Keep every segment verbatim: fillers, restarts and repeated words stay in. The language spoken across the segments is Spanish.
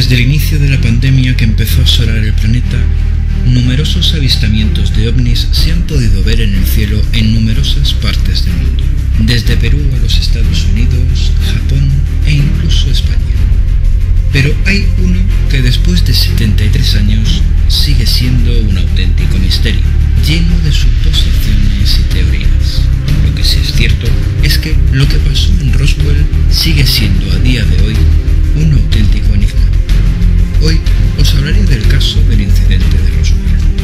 Desde el inicio de la pandemia que empezó a asolar el planeta, numerosos avistamientos de ovnis se han podido ver en el cielo en numerosas partes del mundo, desde Perú a los Estados Unidos, Japón e incluso España. Pero hay uno que después de setenta y tres años sigue siendo un auténtico misterio, lleno de suposiciones y teorías. Lo que sí es cierto es que lo que pasó en Roswell sigue siendo a día de hoy un auténtico enigma. Hoy os hablaré del caso del incidente de Roswell.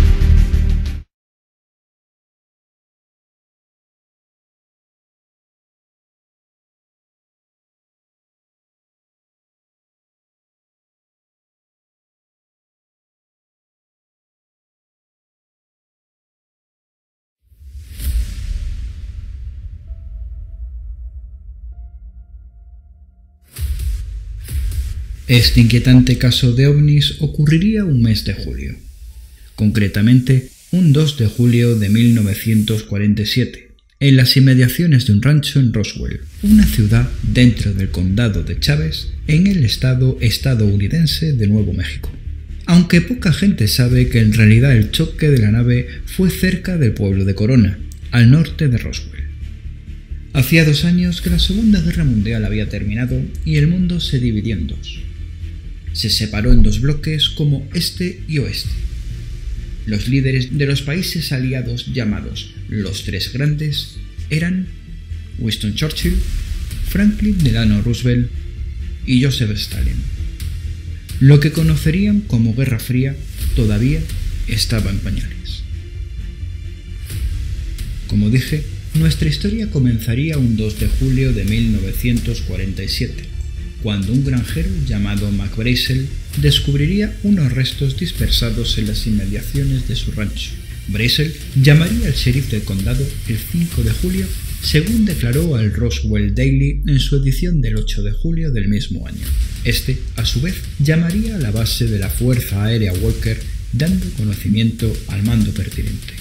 Este inquietante caso de ovnis ocurriría un mes de julio, concretamente un dos de julio de mil novecientos cuarenta y siete, en las inmediaciones de un rancho en Roswell, una ciudad dentro del condado de Chávez, en el estado estadounidense de Nuevo México. Aunque poca gente sabe que en realidad el choque de la nave fue cerca del pueblo de Corona, al norte de Roswell. Hacía dos años que la Segunda Guerra Mundial había terminado y el mundo se dividió en dos. Se separó en dos bloques como este y oeste. Los líderes de los países aliados llamados los Tres Grandes eran Winston Churchill, Franklin Delano Roosevelt y Joseph Stalin. Lo que conocerían como Guerra Fría todavía estaba en pañales. Como dije, nuestra historia comenzaría un dos de julio de mil novecientos cuarenta y siete, cuando un granjero llamado Mac Brazel descubriría unos restos dispersados en las inmediaciones de su rancho. Brazel llamaría al sheriff del condado el cinco de julio, según declaró al Roswell Daily en su edición del ocho de julio del mismo año. Este, a su vez, llamaría a la base de la Fuerza Aérea Walker, dando conocimiento al mando pertinente.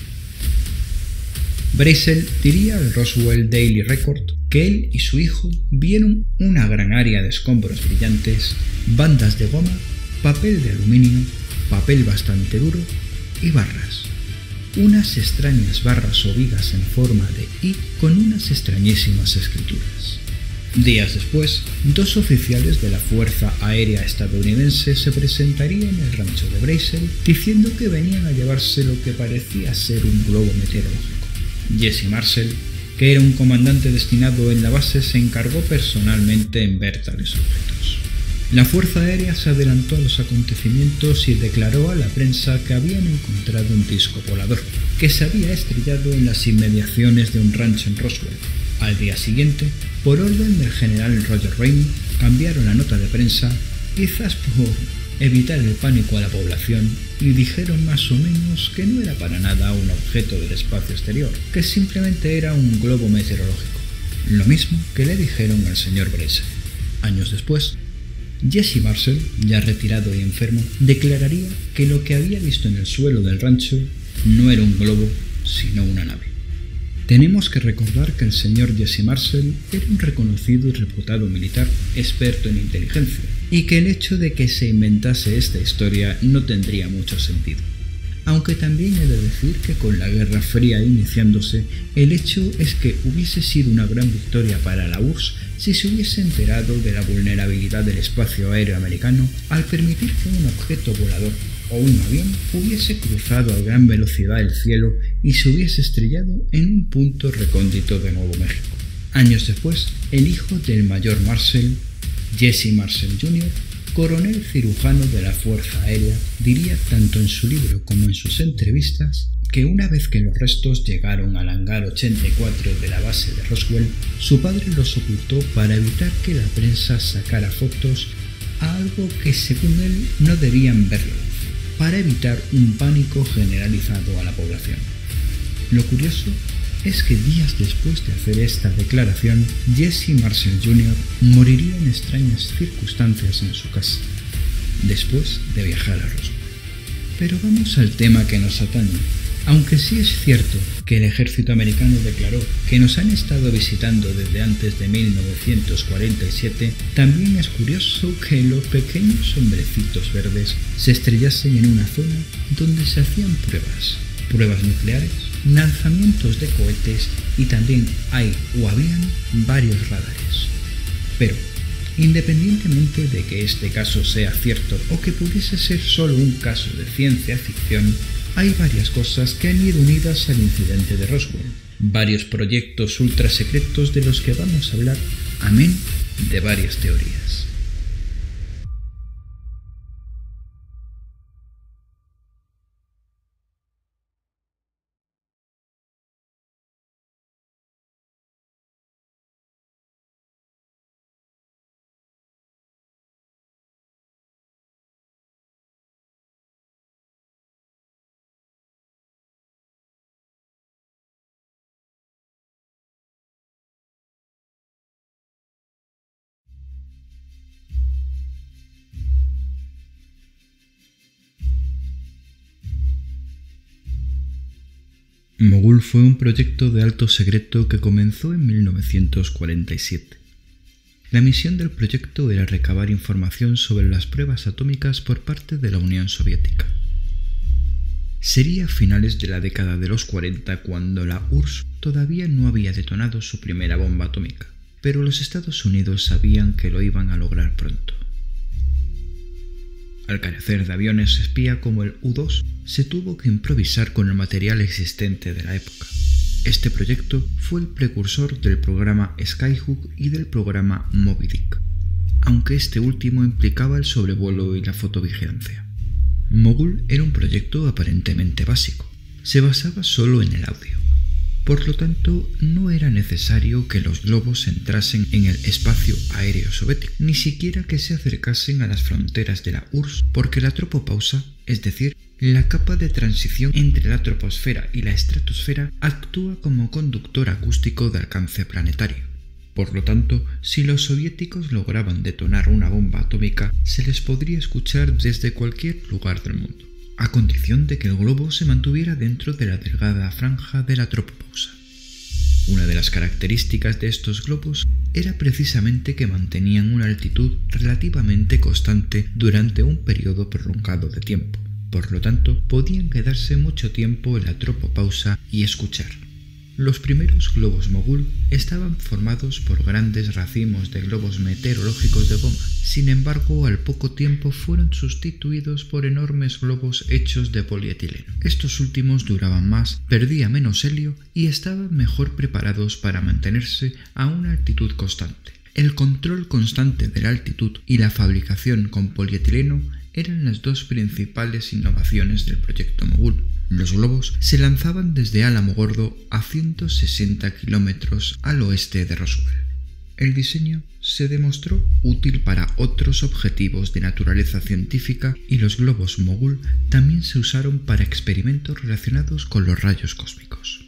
Brazel diría al Roswell Daily Record que él y su hijo vieron una gran área de escombros brillantes, bandas de goma, papel de aluminio, papel bastante duro y barras. Unas extrañas barras o vigas en forma de I con unas extrañísimas escrituras. Días después, dos oficiales de la Fuerza Aérea estadounidense se presentarían en el rancho de Brazel diciendo que venían a llevarse lo que parecía ser un globo meteorológico. Jesse Marcel, que era un comandante destinado en la base, se encargó personalmente en ver tales objetos. La Fuerza Aérea se adelantó a los acontecimientos y declaró a la prensa que habían encontrado un disco volador, que se había estrellado en las inmediaciones de un rancho en Roswell. Al día siguiente, por orden del general Roger Raymond, cambiaron la nota de prensa, quizás por evitar el pánico a la población, y dijeron más o menos que no era para nada un objeto del espacio exterior, que simplemente era un globo meteorológico, lo mismo que le dijeron al señor Brazel. Años después, Jesse Marcel, ya retirado y enfermo, declararía que lo que había visto en el suelo del rancho no era un globo, sino una nave. Tenemos que recordar que el señor Jesse Marcel era un reconocido y reputado militar experto en inteligencia, y que el hecho de que se inventase esta historia no tendría mucho sentido. Aunque también he de decir que con la Guerra Fría iniciándose, el hecho es que hubiese sido una gran victoria para la U R S S si se hubiese enterado de la vulnerabilidad del espacio aéreo americano al permitir que un objeto volador o un avión hubiese cruzado a gran velocidad el cielo y se hubiese estrellado en un punto recóndito de Nuevo México. Años después, el hijo del mayor Marcel, Jesse Marcel junior, coronel cirujano de la Fuerza Aérea, diría tanto en su libro como en sus entrevistas que una vez que los restos llegaron al hangar ochenta y cuatro de la base de Roswell, su padre los ocultó para evitar que la prensa sacara fotos a algo que según él no debían verlo, para evitar un pánico generalizado a la población. Lo curioso es que días después de hacer esta declaración, Jesse Marcel junior moriría en extrañas circunstancias en su casa, después de viajar a Roswell. Pero vamos al tema que nos atañe. Aunque sí es cierto que el ejército americano declaró que nos han estado visitando desde antes de mil novecientos cuarenta y siete, también es curioso que los pequeños hombrecitos verdes se estrellasen en una zona donde se hacían pruebas, pruebas nucleares, lanzamientos de cohetes y también hay o habían varios radares. Pero, independientemente de que este caso sea cierto o que pudiese ser solo un caso de ciencia ficción, hay varias cosas que han ido unidas al incidente de Roswell, varios proyectos ultra secretos de los que vamos a hablar, amén de varias teorías. Mogul fue un proyecto de alto secreto que comenzó en mil novecientos cuarenta y siete. La misión del proyecto era recabar información sobre las pruebas atómicas por parte de la Unión Soviética. Sería a finales de la década de los cuarenta cuando la U R S S todavía no había detonado su primera bomba atómica, pero los Estados Unidos sabían que lo iban a lograr pronto. Al carecer de aviones espía como el U dos, se tuvo que improvisar con el material existente de la época. Este proyecto fue el precursor del programa Skyhook y del programa Moby Dick, aunque este último implicaba el sobrevuelo y la fotovigilancia. Mogul era un proyecto aparentemente básico, se basaba solo en el audio. Por lo tanto, no era necesario que los globos entrasen en el espacio aéreo soviético, ni siquiera que se acercasen a las fronteras de la U R S S, porque la tropopausa, es decir, la capa de transición entre la troposfera y la estratosfera, actúa como conductor acústico de alcance planetario. Por lo tanto, si los soviéticos lograban detonar una bomba atómica, se les podría escuchar desde cualquier lugar del mundo, a condición de que el globo se mantuviera dentro de la delgada franja de la tropopausa. Una de las características de estos globos era precisamente que mantenían una altitud relativamente constante durante un periodo prolongado de tiempo. Por lo tanto, podían quedarse mucho tiempo en la tropopausa y escuchar. Los primeros globos Mogul estaban formados por grandes racimos de globos meteorológicos de goma. Sin embargo, al poco tiempo fueron sustituidos por enormes globos hechos de polietileno. Estos últimos duraban más, perdían menos helio y estaban mejor preparados para mantenerse a una altitud constante. El control constante de la altitud y la fabricación con polietileno eran las dos principales innovaciones del proyecto Mogul. Los globos se lanzaban desde Alamogordo a ciento sesenta kilómetros al oeste de Roswell. El diseño se demostró útil para otros objetivos de naturaleza científica y los globos Mogul también se usaron para experimentos relacionados con los rayos cósmicos.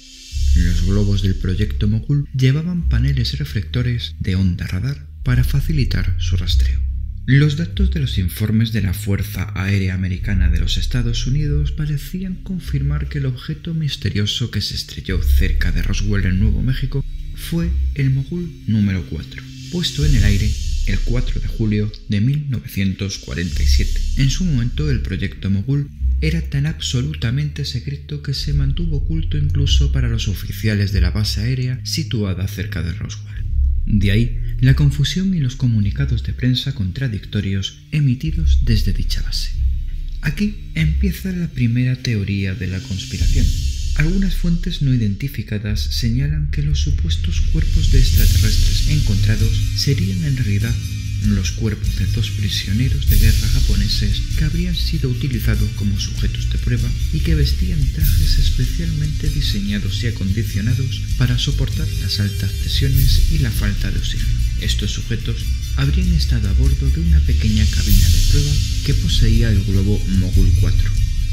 Los globos del proyecto Mogul llevaban paneles reflectores de onda radar para facilitar su rastreo. Los datos de los informes de la Fuerza Aérea Americana de los Estados Unidos parecían confirmar que el objeto misterioso que se estrelló cerca de Roswell en Nuevo México fue el Mogul número cuatro, puesto en el aire el cuatro de julio de mil novecientos cuarenta y siete. En su momento, el proyecto Mogul era tan absolutamente secreto que se mantuvo oculto incluso para los oficiales de la base aérea situada cerca de Roswell. De ahí la confusión y los comunicados de prensa contradictorios emitidos desde dicha base. Aquí empieza la primera teoría de la conspiración. Algunas fuentes no identificadas señalan que los supuestos cuerpos de extraterrestres encontrados serían en realidad los cuerpos de dos prisioneros de guerra japoneses que habrían sido utilizados como sujetos de prueba y que vestían trajes especialmente diseñados y acondicionados para soportar las altas presiones y la falta de oxígeno. Estos sujetos habrían estado a bordo de una pequeña cabina de prueba que poseía el globo Mogul cuatro.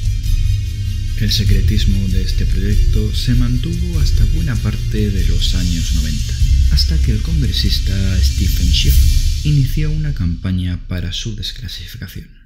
El secretismo de este proyecto se mantuvo hasta buena parte de los años noventa, hasta que el congresista Stephen Schiff inició una campaña para su desclasificación.